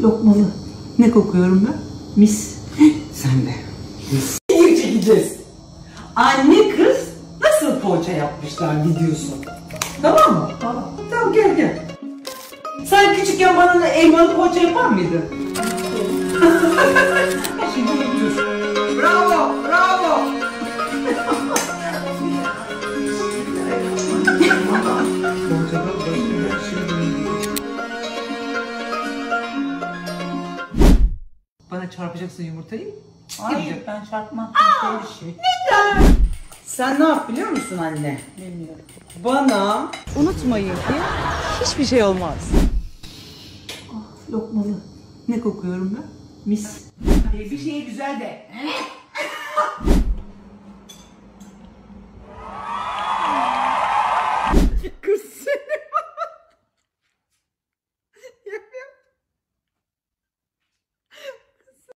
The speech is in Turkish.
lokmalı. Ne kokuyorum ben? Mis. Sen de. Mis. Bir çekeceğiz. Anne kız nasıl poğaça yapmışlar videosu. Tamam mı? Tamam gel. Sen küçükken bana elmalı poğaça yapar mıydın? Şimdi unutur. Bravo. Bana çarpacaksın yumurtayı. Hayır, ben çarpmam. Neden? Sen ne yap biliyor musun anne? Bilmiyorum. Bana unutmayın ki hiçbir şey olmaz. Lokmalı. Ne kokuyorum ben? Mis. Bir şeye güzel de.